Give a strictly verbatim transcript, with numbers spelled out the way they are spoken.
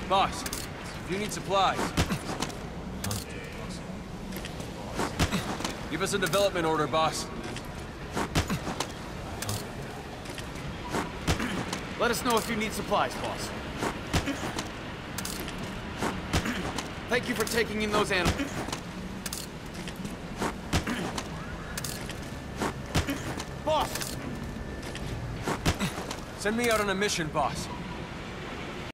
Boss, if you need supplies, give us a development order, boss. Let us know if you need supplies, boss. Thank you for taking in those animals. Boss! Send me out on a mission, boss.